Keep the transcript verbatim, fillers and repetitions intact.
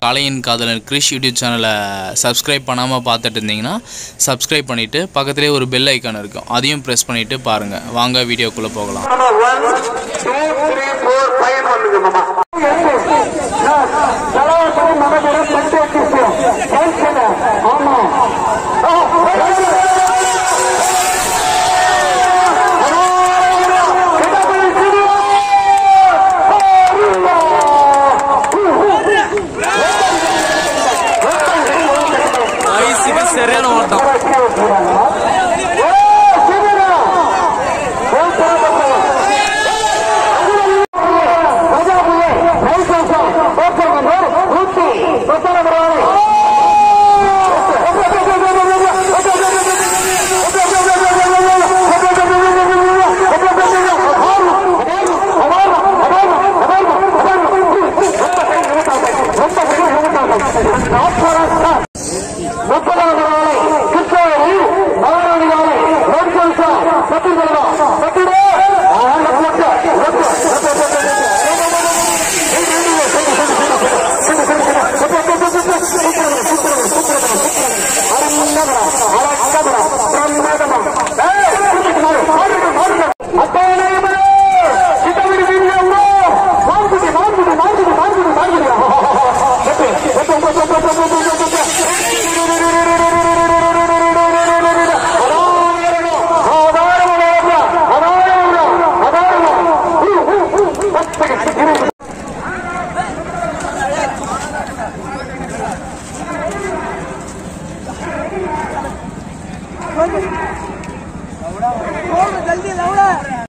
காளையின் காதலன் கிரிஷ் யூடியூப் சேனலை சப்ஸ்கிரைப் பண்ணாமல் பார்த்துட்டு இருந்தீங்கன்னா சப்ஸ்கிரைப் பண்ணிவிட்டு பக்கத்துலேயே ஒரு பெல் ஐக்கான் இருக்கும், அதையும் ப்ரெஸ் பண்ணிவிட்டு பாருங்கள். வாங்க வீடியோக்குள்ளே போகலாம். சரியான ஓட்டம். जल्दी